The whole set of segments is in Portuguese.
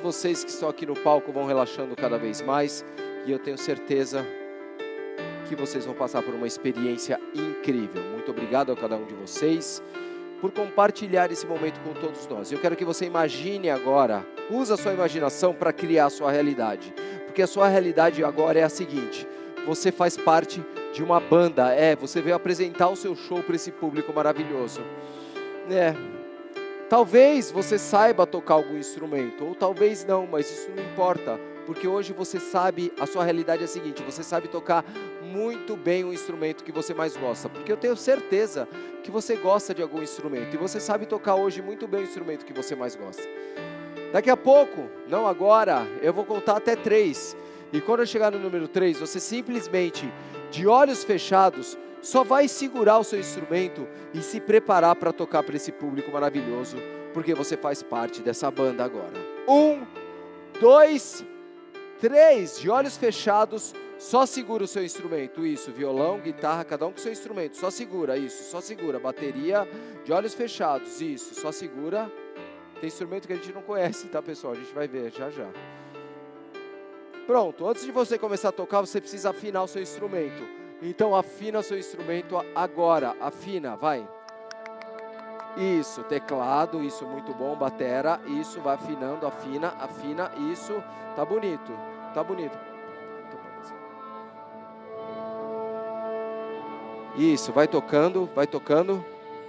vocês que estão aqui no palco vão relaxando cada vez mais. E eu tenho certeza que vocês vão passar por uma experiência incrível. Muito obrigado a cada um de vocês por compartilhar esse momento com todos nós. Eu quero que você imagine agora, use a sua imaginação para criar a sua realidade. Porque a sua realidade agora é a seguinte: você faz parte de uma banda, você veio apresentar o seu show para esse público maravilhoso. Talvez você saiba tocar algum instrumento, ou talvez não, mas isso não importa. Porque hoje você sabe, a sua realidade é a seguinte: você sabe tocar muito bem o instrumento que você mais gosta. Porque eu tenho certeza que você gosta de algum instrumento. E você sabe tocar hoje muito bem o instrumento que você mais gosta. Daqui a pouco, não agora, eu vou contar até 3. E quando eu chegar no número 3, você simplesmente, de olhos fechados, só vai segurar o seu instrumento e se preparar para tocar para esse público maravilhoso. Porque você faz parte dessa banda agora. 1, 2, 3, de olhos fechados, só segura o seu instrumento. Isso, violão, guitarra, cada um com o seu instrumento. Só segura, isso, só segura. Bateria, de olhos fechados, isso, só segura. Tem instrumento que a gente não conhece, tá, pessoal? A gente vai ver já já. Pronto, antes de você começar a tocar, você precisa afinar o seu instrumento. Então afina o seu instrumento agora, afina, vai. Isso, teclado, isso, muito bom, batera, isso, vai afinando, afina, afina, isso, tá bonito, tá bonito. Isso, vai tocando, vai tocando.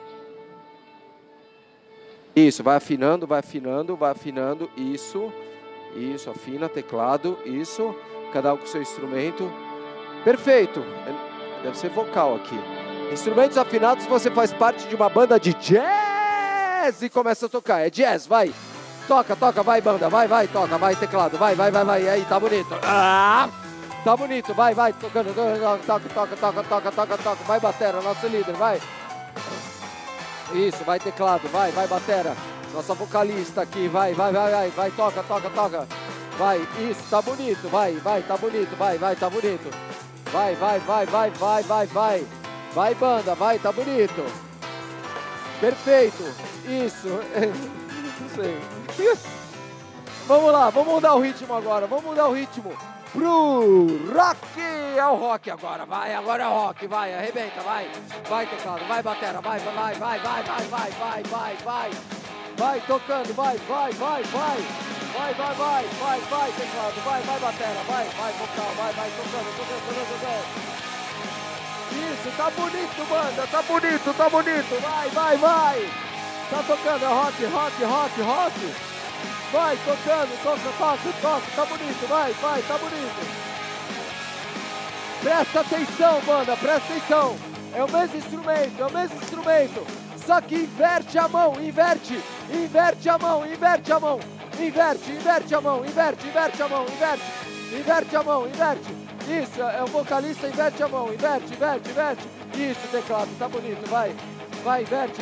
Isso, vai afinando, vai afinando, vai afinando, isso, isso, afina, teclado, isso, cada um com o seu instrumento. Perfeito, deve ser vocal aqui. Instrumentos afinados, você faz parte de uma banda de jazz e começa a tocar, é jazz, vai. Toca, toca, vai banda, vai, vai, toca, vai teclado, vai, vai, vai, vai, e aí, tá bonito. Tá bonito, vai, vai, tocando, toca, toca, toca, toca, toca, toca, vai batera, nosso líder, vai. Isso, vai teclado, vai, vai batera, nossa vocalista aqui, vai, vai, vai, vai, vai, toca, toca, toca, vai, isso, tá bonito, vai, vai, tá bonito, vai, vai, tá bonito, vai, vai, vai, vai, vai, vai, vai, vai banda, vai, tá bonito, perfeito, isso, não sei, vamos lá, vamos mudar o ritmo agora, vamos mudar o ritmo pro rock, é o rock agora, vai, agora é o rock, vai, arrebenta, vai, vai tocando, vai batera, vai, vai, vai, vai, vai, vai, vai, vai, vai, vai tocando, vai, vai, vai, vai, vai, vai, vai, vai, vai teclado, vai, vai batera, vai, vai vocal, vai, vai tocando, tocando, tocando, isso, tá bonito banda, tá bonito, vai, vai, vai, tá tocando, é rock, rock, rock, rock. Vai, tocando, toca, toca, toca, tá bonito, vai, vai, tá bonito. Presta atenção, banda, presta atenção. É o mesmo instrumento, só que inverte a mão, inverte a mão, inverte a mão, inverte a mão, inverte a mão, inverte a mão, inverte. Isso, é o vocalista, inverte a mão, inverte. Isso, teclado, tá bonito, vai. Vai, inverte.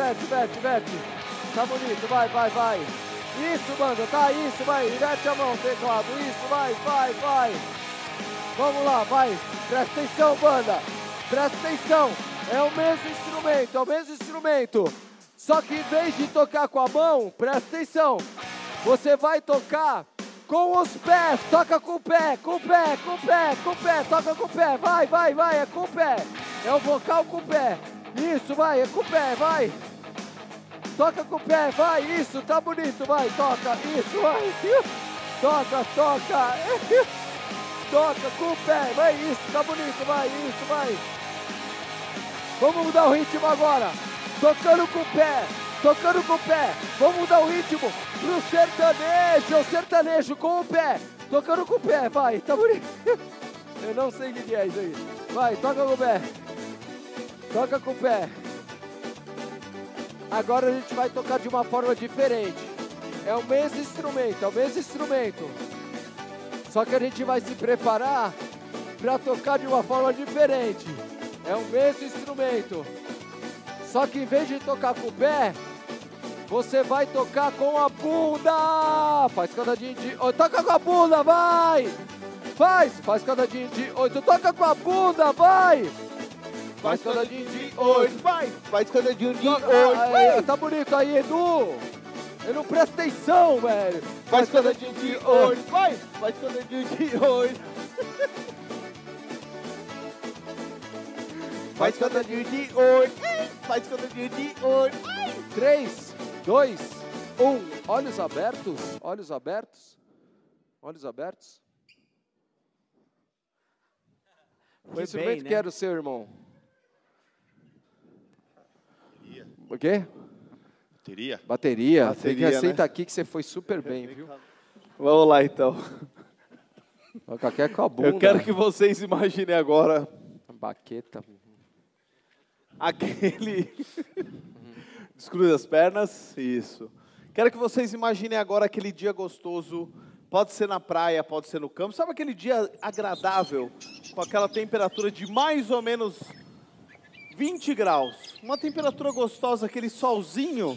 Tá bonito, vai. Isso, banda, tá, isso, vai, inverte a mão, teclado, isso, vai. Vamos lá, vai, presta atenção, banda, presta atenção, é o mesmo instrumento, só que em vez de tocar com a mão, presta atenção, você vai tocar com os pés, toca com o pé, toca com o pé, vai, é com o pé, é o vocal com o pé, isso, vai, é com o pé, vai. Toca com o pé, vai, isso, tá bonito, vai, toca, isso, vai, toca, toca com o pé, vai, isso, tá bonito, vai, isso, vai. Vamos mudar o ritmo agora, tocando com o pé, vamos mudar o ritmo pro sertanejo com o pé, tocando com o pé, vai, tá bonito. Eu não sei o que é isso aí, vai, toca com o pé. Agora a gente vai tocar de uma forma diferente. É o mesmo instrumento. Só que a gente vai se preparar para tocar de uma forma diferente. É o mesmo instrumento. Só que em vez de tocar com o pé, você vai tocar com a bunda. Faz cadadinho de 8. Toca com a bunda, vai. Faz cadadinho de 8. Toca com a bunda, vai. Faz cadadinho de 8, vai. Faz cadadinho de 8, vai. Tá bonito aí, Edu. Eu não presto atenção, velho. Faz quadradinho de 8. Vai. Faz quadradinho de 8. Faz quadradinho de 8. Faz quadradinho de 8. 3, 2, 1. Olhos abertos. Olhos abertos. Olhos abertos. Que instrumento que era o seu, irmão? O quê? Bateria. Tem que aceitar aqui que você foi super bem, viu? Vamos lá, então. Qualquer com a bunda. Eu quero que vocês imaginem agora baqueta. aquele... Descruza as pernas. Isso. Quero que vocês imaginem agora aquele dia gostoso. Pode ser na praia, pode ser no campo. Sabe aquele dia agradável, com aquela temperatura de mais ou menos 20 graus. Uma temperatura gostosa, aquele solzinho.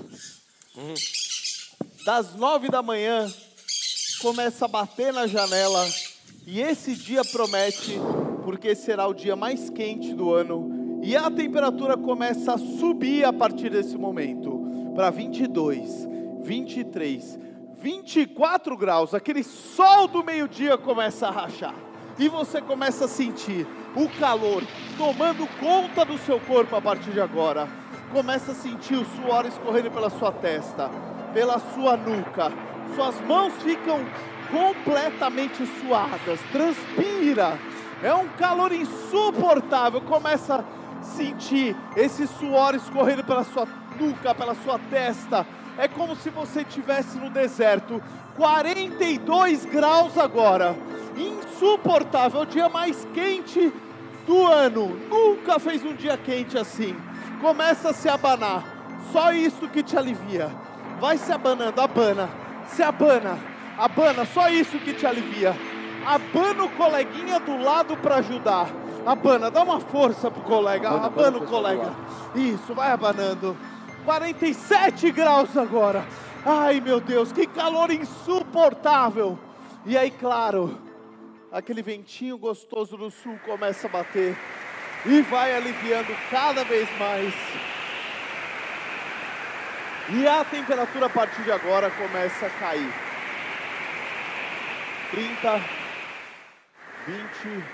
Das 9 da manhã, começa a bater na janela. E esse dia promete, porque será o dia mais quente do ano. E a temperatura começa a subir a partir desse momento. Para 22, 23, 24 graus. Aquele sol do meio-dia começa a rachar. E você começa a sentir o calor tomando conta do seu corpo a partir de agora. Começa a sentir o suor escorrendo pela sua testa, pela sua nuca. Suas mãos ficam completamente suadas, transpira. É um calor insuportável. Começa a sentir esse suor escorrendo pela sua nuca, pela sua testa. É como se você estivesse no deserto. 42 graus agora. Insuportável, o dia mais quente do ano. Nunca fez um dia quente assim. Começa a se abanar. Só isso que te alivia. Vai se abanando, abana. Se abana, abana, só isso que te alivia. Abana o coleguinha do lado para ajudar. Abana, dá uma força pro colega. Abana o colega. Isso, vai abanando. 47 graus agora. Ai, meu Deus, que calor insuportável. E aí, claro, aquele ventinho gostoso do sul começa a bater e vai aliviando cada vez mais. E a temperatura a partir de agora começa a cair. 30, 20,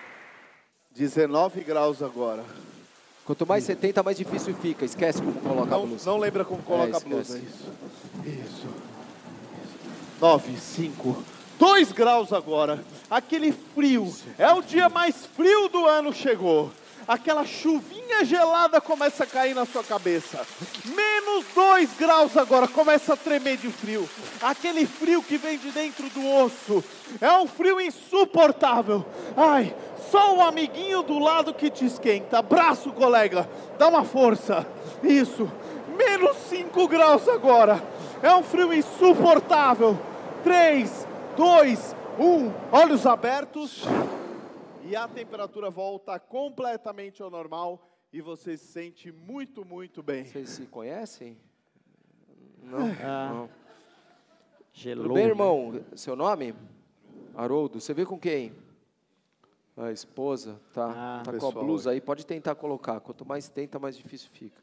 19 graus agora. Quanto mais 70, mais difícil fica. Esquece como coloca a blusa. Não lembra como coloca a blusa. Isso. 9, 5, 2 graus agora. Aquele frio. É o dia mais frio do ano chegou. Aquela chuvinha gelada começa a cair na sua cabeça. Menos 2 graus agora, começa a tremer de frio. Aquele frio que vem de dentro do osso. É um frio insuportável. Ai, só o amiguinho do lado que te esquenta. Abraço, colega. Dá uma força. Isso. Menos 5 graus agora. É um frio insuportável. 3, 2, 1. Olhos abertos. E a temperatura volta completamente ao normal e você se sente muito, muito bem. Vocês se conhecem? Não? Não. Gelou, Tudo bem, irmão? Seu nome? Haroldo. Você veio com quem? A esposa. Tá com a blusa aí. Pode tentar colocar. Quanto mais tenta, mais difícil fica.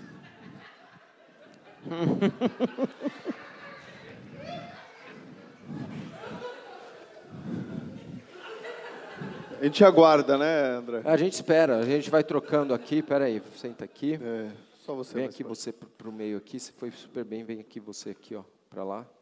A gente aguarda, né, André? A gente espera, a gente vai trocando aqui. Pera aí, senta aqui. Só você. Vem aqui você pro meio aqui, você foi super bem. Vem aqui você aqui, ó, pra lá.